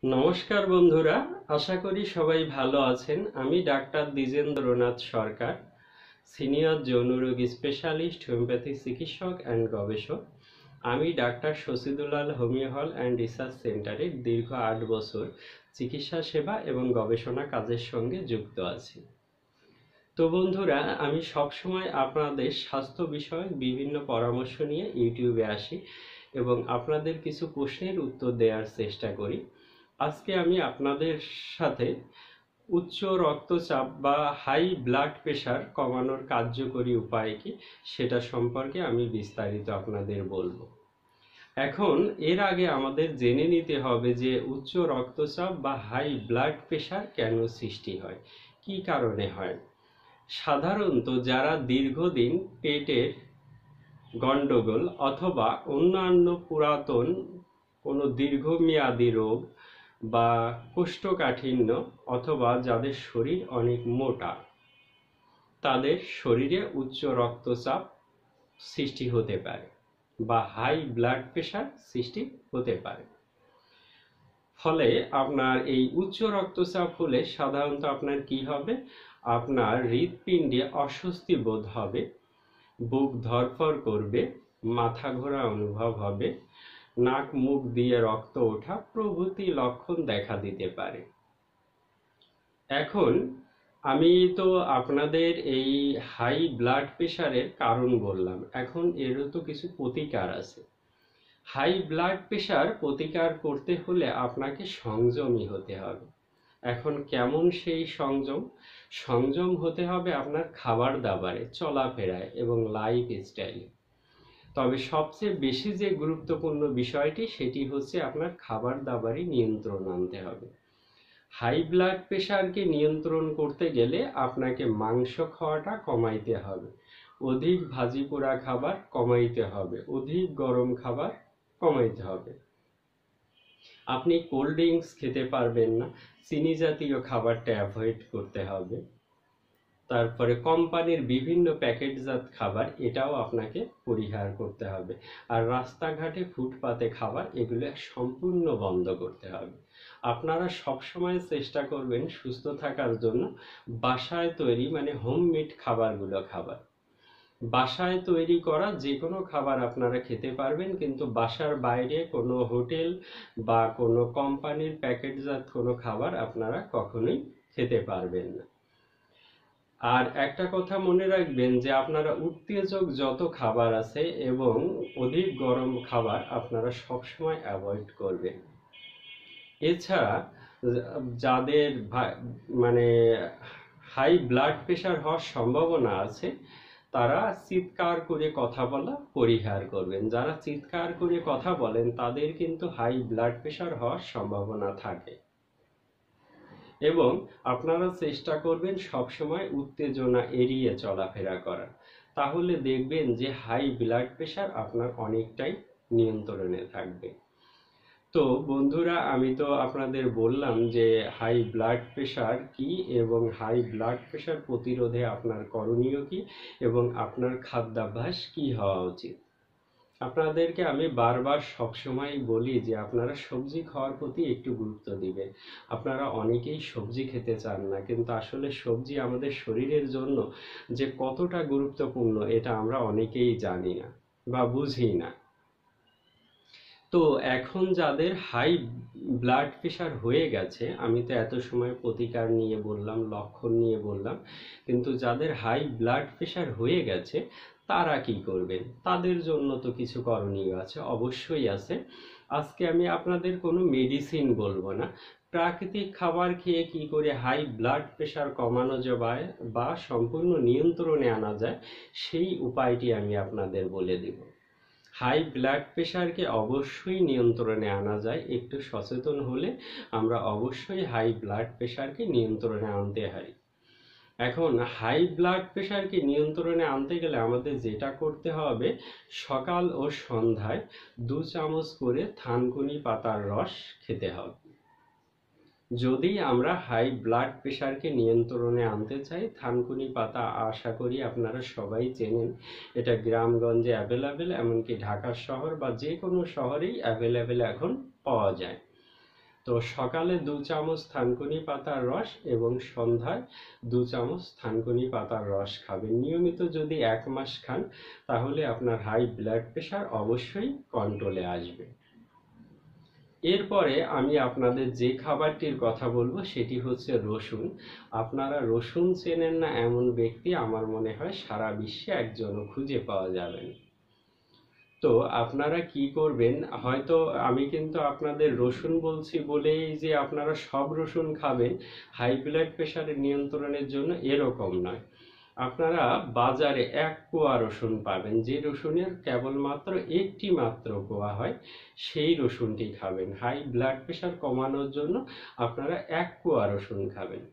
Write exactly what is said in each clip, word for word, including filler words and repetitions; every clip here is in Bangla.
নমস্কার বন্ধুরা, আশা করি সবাই ভালো আছেন। আমি ডাক্তার দ্বিজেন্দ্রনাথ সরকার, সিনিয়র যৌনরোগ স্পেশালিস্ট, হোমিওপ্যাথি চিকিৎসক অ্যান্ড গবেষক। আমি doctor Shashidulal homeo hall and research সেন্টারে দীর্ঘ আট বছর চিকিৎসা সেবা এবং গবেষণা কাজের সঙ্গে যুক্ত আছি। তো বন্ধুরা, আমি সবসময় আপনাদের স্বাস্থ্য বিষয়ক বিভিন্ন পরামর্শ নিয়ে ইউটিউবে আসি এবং আপনাদের কিছু প্রশ্নের উত্তর দেওয়ার চেষ্টা করি। আজকে আমি আপনাদের সাথে উচ্চ রক্তচাপ বা হাই ব্লাড প্রেশার কমানোর কার্যকরী উপায় কি সেটা সম্পর্কে আমি বিস্তারিত আপনাদের বলবো। এখন এর আগে আমাদের জেনে নিতে হবে যে উচ্চ রক্তচাপ বা হাই ব্লাড প্রেশার কেন সৃষ্টি হয়, কি কারণে হয়। সাধারণত যারা দীর্ঘদিন পেটের গণ্ডগোল অথবা অন্যান্য পুরাতন কোনো দীর্ঘমেয়াদী রোগ বা কোষ্ঠকাঠিন্য অথবা যাদের শরীর অনেক মোটা, তাদের শরীরে উচ্চ রক্তচাপ সৃষ্টি হতে পারে বা হাই ব্লাড প্রেশার সৃষ্টি হতে পারে। ফলে আপনার এই উচ্চ রক্তচাপ হলে সাধারণত আপনার কি হবে, আপনার হৃৎপিণ্ডে অস্বস্তি বোধ হবে, বুক ধড়ফড় করবে, মাথা ঘোরা অনুভব হবে, নাক মুখ দিয়ে রক্ত ওঠা প্রভৃতি লক্ষণ দেখা দিতে পারে। এখন আমি তো আপনাদের এই হাই ব্লাড প্রেশারের কারণ বললাম, এখন এরও তো কিছু প্রতিকার আছে। হাই ব্লাড প্রেশার প্রতিকার করতে হলে আপনাকে সংযমী হতে হবে। এখন কেমন সেই সংযম? সংযম হতে হবে আপনার খাবার দাবারে, চলাফেরায় এবং লাইফ স্টাইলে। তবে সবচেয়ে বেশি যে গুরুত্বপূর্ণ বিষয়টি সেটি হচ্ছে আপনার খাবার দাবারে নিয়ন্ত্রণ আনতে হবে। হাই ব্লাড প্রেশারকে নিয়ন্ত্রণ করতে গেলে আপনাকে মাংস খাওয়াটা কমাইতে হবে, অধিক ভাজি পোড়া খাবার কমাইতে হবে, অধিক গরম খাবার কমাইতে হবে। আপনি কোল্ড ড্রিঙ্কস খেতে পারবেন না, চিনি জাতীয় খাবারটা অ্যাভয়েড করতে হবে। তারপরে কোম্পানির বিভিন্ন প্যাকেটজাত খাবার, এটাও আপনাকে পরিহার করতে হবে। আর রাস্তাঘাটে ফুটপাতে খাবার, এগুলো সম্পূর্ণ বন্ধ করতে হবে। আপনারা সবসময় চেষ্টা করবেন সুস্থ থাকার জন্য বাসায় তৈরি মানে হোমমেড খাবারগুলো খাবার। বাসায় তৈরি করা যে কোনো খাবার আপনারা খেতে পারবেন, কিন্তু বাসার বাইরে কোনো হোটেল বা কোনো কোম্পানির প্যাকেটজাত কোনো খাবার আপনারা কখনোই খেতে পারবেন না। আর একটা কথা মনে রাখবেন যে আপনারা উত্তেজক যত খাবার আছে এবং অধিক গরম খাবার আপনারা সবসময় অ্যাভয়েড করবেন। এছাড়া যাদের মানে হাই ব্লাড প্রেশার হওয়ার সম্ভাবনা আছে তারা চিৎকার করে কথা বলা পরিহার করবেন। যারা চিৎকার করে কথা বলেন তাদের কিন্তু হাই ব্লাড প্রেশার হওয়ার সম্ভাবনা থাকে। এবং আপনারা চেষ্টা করবেন সবসময় উত্তেজনা এড়িয়ে চলাফেরা করার, তাহলে দেখবেন যে হাই ব্লাড প্রেশার আপনার অনেকটাই নিয়ন্ত্রণে থাকবে। তো বন্ধুরা, আমি তো আপনাদের বললাম যে হাই ব্লাড প্রেশার কি এবং হাই ব্লাড প্রেশার প্রতিরোধে আপনার করণীয় কি এবং আপনার খাদ্যাভ্যাস কি হওয়া উচিত। আপনাদেরকে আমি বারবার সবসময় বলি যে আপনারা সবজি খাওয়ার প্রতি একটু গুরুত্ব দিবেন। আপনারা অনেকেই সবজি খেতে চান না, কিন্তু আসলে সবজি আমাদের শরীরের জন্য যে কতটা গুরুত্বপূর্ণ এটা আমরা অনেকেই জানি না বা বুঝি না। তো এখন যাদের হাই ব্লাড প্রেশার হয়ে গেছে, আমি তো এত সময় প্রতিকার নিয়ে বললাম, লক্ষণ নিয়ে বললাম, কিন্তু যাদের হাই ব্লাড প্রেশার হয়ে গেছে তারা কি করবেন? তাদের জন্য তো কিছু করণীয় আছে, অবশ্যই আছে। আজকে আমি আপনাদের কোনো মেডিসিন বলবো না, প্রাকৃতিক খাবার খেয়ে কি করে হাই ব্লাড প্রেশার কমানো যায় বা সম্পূর্ণ নিয়ন্ত্রণে আনা যায় সেই উপায়টি আমি আপনাদের বলে দেব। হাই ব্লাড প্রেশারকে অবশ্যই নিয়ন্ত্রণে আনা যায়, একটু সচেতন হলে আমরা অবশ্যই হাই ব্লাড প্রেশারকে নিয়ন্ত্রণে আনতে পারি। এখন হাই ব্লাড প্রেশারকে নিয়ন্ত্রণে আনতে গেলে আমাদের যেটা করতে হবে, সকাল ও সন্ধ্যায় দু চামচ করে থানকুনি পাতার রস খেতে হবে। যদি আমরা হাই ব্লাড প্রেশারকে নিয়ন্ত্রণে আনতে চাই, থানকুনি পাতা আশা করি আপনারা সবাই চেনেন, এটা গ্রামগঞ্জে অ্যাভেলেবেল, এমনকি ঢাকা শহর বা যে কোনো শহরেই অ্যাভেলেবেল এখন পাওয়া যায়। তো সকালে দু চামচ থানকুনি পাতার রস এবং সন্ধ্যায় দু চামচ থানকুনি পাতার রস খাবেন। নিয়মিত যদি এক মাস খান তাহলে আপনার হাই ব্লাড প্রেশার অবশ্যই কন্ট্রোলে আসবে। এরপরে আমি আপনাদের যে খাবারটির কথা বলবো সেটি হচ্ছে রসুন। আপনারা রসুন চেনেন না এমন ব্যক্তি আমার মনে হয় সারা বিশ্বে একজনও খুঁজে পাওয়া যাবে না। তো আপনারা কি করবেন, হয়তো আমি কিন্তু আপনাদের রসুন বলছি বলেই যে আপনারা সব রসুন খাবেন হাই ব্লাড প্রেশারের নিয়ন্ত্রণের জন্য, এরকম নয়। আপনারা বাজারে এক কোয়া রসুন পাবেন, যে রসুনের কেবলমাত্র একটি মাত্র কোয়া হয়, সেই রসুনটি খাবেন। হাই ব্লাড প্রেশার কমানোর জন্য আপনারা এক কোয়া রসুন খাবেন।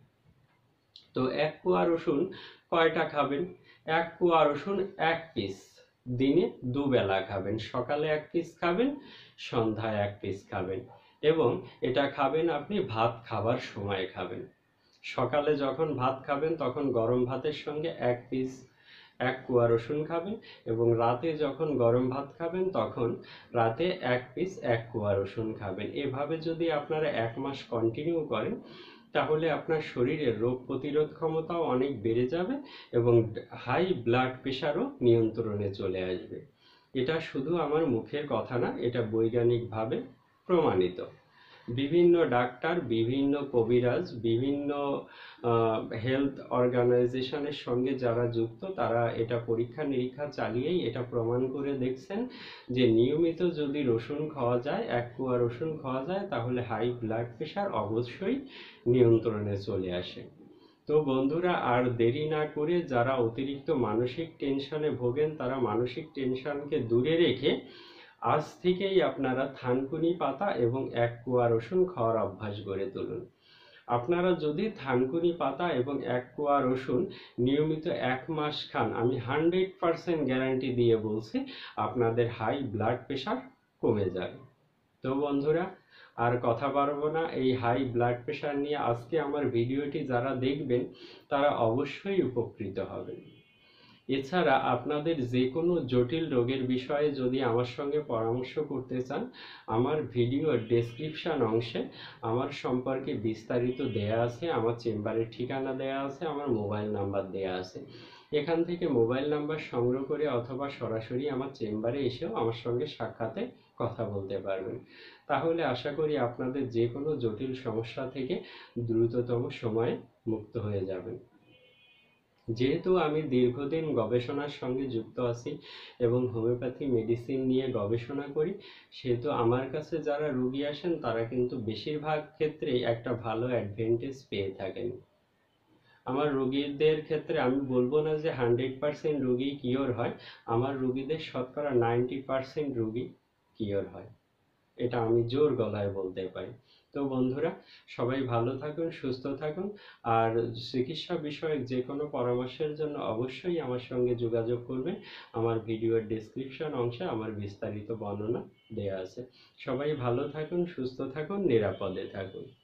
তো এক কোয়া রসুন কয়টা খাবেন? এক কোয়া রসুন এক পিস, দিনে দুবেলা খাবেন। সকালে এক পিস খাবেন, সন্ধ্যায় এক পিস খাবেন, এবং এটা খাবেন আপনি ভাত খাবার সময় খাবেন। সকালে যখন ভাত খাবেন তখন গরম ভাতের সঙ্গে এক পিস এক কোয়া রসুন খাবেন, এবং রাতে যখন গরম ভাত খাবেন তখন রাতে এক পিস এক কোয়া রসুন খাবেন। এভাবে যদি আপনারা এক মাস কন্টিনিউ করেন তাহলে আপনার শরীরের রোগ প্রতিরোধ ক্ষমতাও অনেক বেড়ে যাবে এবং হাই ব্লাড প্রেশারও নিয়ন্ত্রণে চলে আসবে। এটা শুধু আমার মুখের কথা না, এটা বৈজ্ঞানিকভাবে প্রমাণিত। বিভিন্ন ডাক্তার, বিভিন্ন কবিরাজ, বিভিন্ন হেলথ অর্গানাইজেশনের সঙ্গে যারা যুক্ত তারা এটা পরীক্ষা নিরীক্ষা চালিয়েই এটা প্রমাণ করে দেখছেন যে নিয়মিত যদি রসুন খাওয়া যায়, এক কোয়া রসুন খাওয়া যায়, তাহলে হাই ব্লাড প্রেশার অবশ্যই নিয়ন্ত্রণে চলে আসে। তো বন্ধুরা, আর দেরি না করে যারা অতিরিক্ত মানসিক টেনশনে ভোগেন তারা মানসিক টেনশনকে দূরে রেখে আজ থেকেই আপনারা থানকুনি পাতা এবং এক কোয়া রসুন খাওয়ার অভ্যাস গড়ে তুলুন। আপনারা যদি থানকুনি পাতা এবং এক কোয়া রসুন নিয়মিত এক মাস খান, আমি হান্ড্রেড পার্সেন্ট গ্যারান্টি দিয়ে বলছি আপনাদের হাই ব্লাড প্রেশার কমে যাবে। তো বন্ধুরা, আর কথা বাড়বো না, এই হাই ব্লাড প্রেশার নিয়ে আজকে আমার ভিডিওটি যারা দেখবেন তারা অবশ্যই উপকৃত হবেন। এছাড়া আপনাদের যে কোনো জটিল রোগের বিষয়ে যদি আমার সঙ্গে পরামর্শ করতে চান, আমার ভিডিওর ডেসক্রিপশন অংশে আমার সম্পর্কে বিস্তারিত দেয়া আছে, আমার চেম্বারের ঠিকানা দেয়া আছে, আমার মোবাইল নাম্বার দেয়া আছে। এখান থেকে মোবাইল নাম্বার সংগ্রহ করে অথবা সরাসরি আমার চেম্বারে এসেও আমার সঙ্গে সাক্ষাতে কথা বলতে পারবেন। তাহলে আশা করি আপনাদের যে কোনো জটিল সমস্যা থেকে দ্রুততম সময়ে মুক্ত হয়ে যাবেন। যেহেতু আমি দীর্ঘদিন গবেষণার সঙ্গে যুক্ত আছি এবং হোমিওপ্যাথি মেডিসিন নিয়ে গবেষণা করি, সেহেতু আমার কাছে যারা রোগী আসেন তারা কিন্তু বেশিরভাগ ক্ষেত্রেই একটা ভালো অ্যাডভান্টেজ পেয়ে থাকেন। আমার রোগীদের ক্ষেত্রে আমি বলবো না যে হান্ড্রেড পার্সেন্ট রোগী কিওর হয়, আমার রোগীদের শতকরা নাইনটি পার্সেন্ট রোগী কিওর হয়, এটা আমি জোর গলায় বলতে পারি। তো বন্ধুরা, সবাই ভালো থাকুন, সুস্থ থাকুন, আর চিকিৎসা বিষয়ক যে কোনো পরামর্শের জন্য অবশ্যই আমার সঙ্গে যোগাযোগ করবেন। আমার ভিডিওর ডেসক্রিপশন অংশে আমার বিস্তারিত বর্ণনা দেয়া আছে। সবাই ভালো থাকুন, সুস্থ থাকুন, নিরাপদে থাকুন।